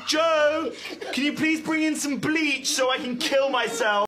Joe, can you please bring in some bleach so I can kill myself?